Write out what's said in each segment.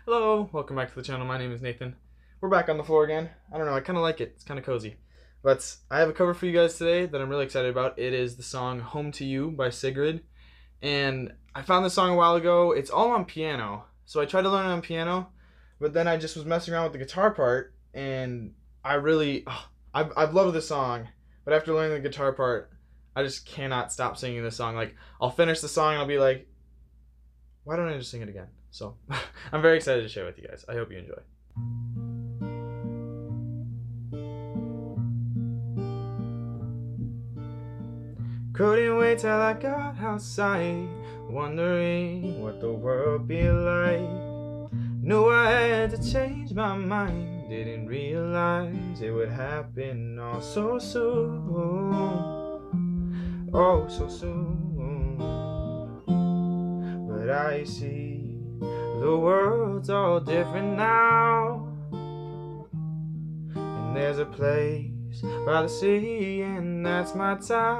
Hello, welcome back to the channel. My name is Nathan. We're back on the floor again. I don't know, I kind of like it. It's kind of cozy. But I have a cover for you guys today that I'm really excited about. It is the song Home to You by Sigrid. And I found this song a while ago. It's all on piano. So I tried to learn it on piano, but then I just was messing around with the guitar part, and I've loved this song. But after learning the guitar part, I just cannot stop singing this song. Like, I'll finish the song and I'll be like, why don't I just sing it again? So I'm very excited to share with you guys. I hope you enjoy. Couldn't wait till I got outside, wondering what the world be like. Knew I had to change my mind, didn't realize it would happen all so soon. Oh, so soon. But I see the world's all different now, and there's a place by the sea, and that's my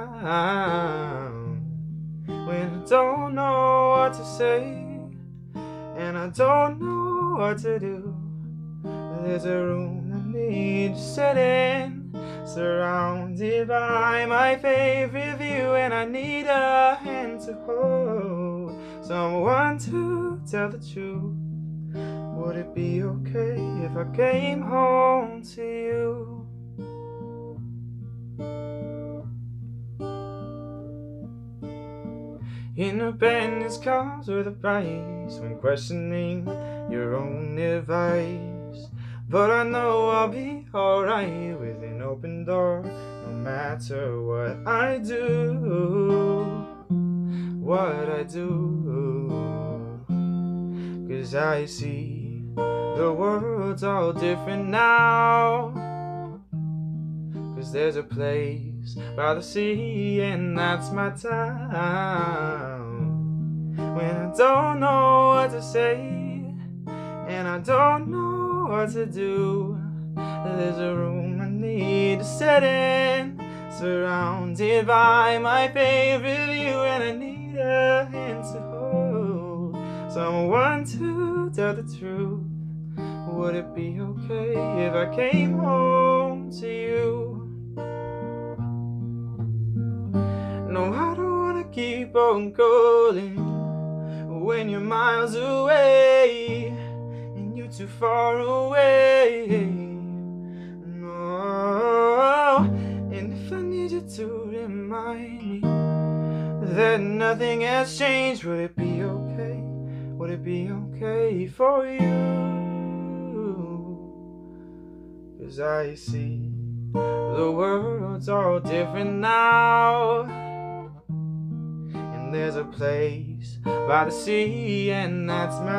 time. When I don't know what to say, and I don't know what to do, there's a room I need to sit in, surrounded by my favorite view, and I need a hand to hold, someone to tell the truth. Would it be okay if I came home to you? Independence comes with a price when questioning your own advice, but I know I'll be alright with an open door, no matter what I do. What I do, 'cause I see the world's all different now, 'cause there's a place by the sea, and that's my town. When I don't know what to say, and I don't know what to do, there's a room I need to sit in, surrounded by my favorite view, and I need a hand to hold, someone to tell the truth. Would it be okay if I came home to you? No, I don't wanna keep on calling when you're miles away and you're too far away. No, and if I need you to remind me that nothing has changed, would it be okay? Would it be okay for you? 'Cause I see the world's all different now, and there's a place by the sea, and that's my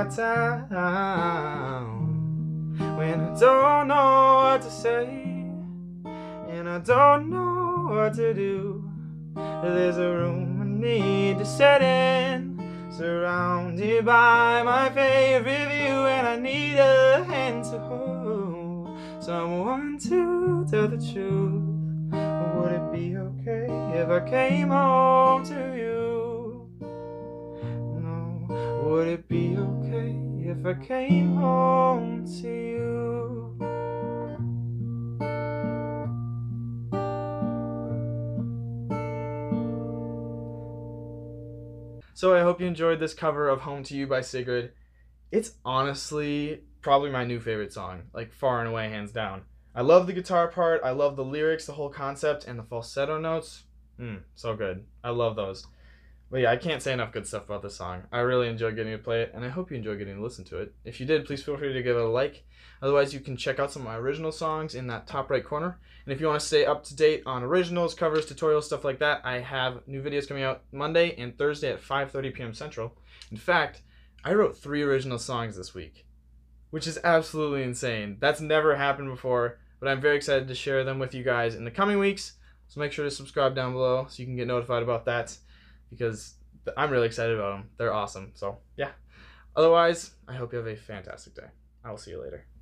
town. When I don't know what to say, and I don't know what to do, there's a room I need to sit in, surrounded by my favorite view, and I need a hand to hold, someone to tell the truth. Would it be okay if I came home to you? No, would it be okay if I came home to you? So I hope you enjoyed this cover of Home to You by Sigrid. It's honestly probably my new favorite song, like far and away, hands down. I love the guitar part, I love the lyrics, the whole concept, and the falsetto notes. So good. I love those. But yeah, I can't say enough good stuff about this song. I really enjoy getting to play it, and I hope you enjoy getting to listen to it. If you did, please feel free to give it a like. Otherwise, you can check out some of my original songs in that top right corner. And if you want to stay up to date on originals, covers, tutorials, stuff like that, I have new videos coming out Monday and Thursday at 5:30 p.m. Central. In fact, I wrote 3 original songs this week, which is absolutely insane. That's never happened before, but I'm very excited to share them with you guys in the coming weeks. So make sure to subscribe down below so you can get notified about that, because I'm really excited about them. They're awesome. So yeah. Otherwise, I hope you have a fantastic day. I will see you later.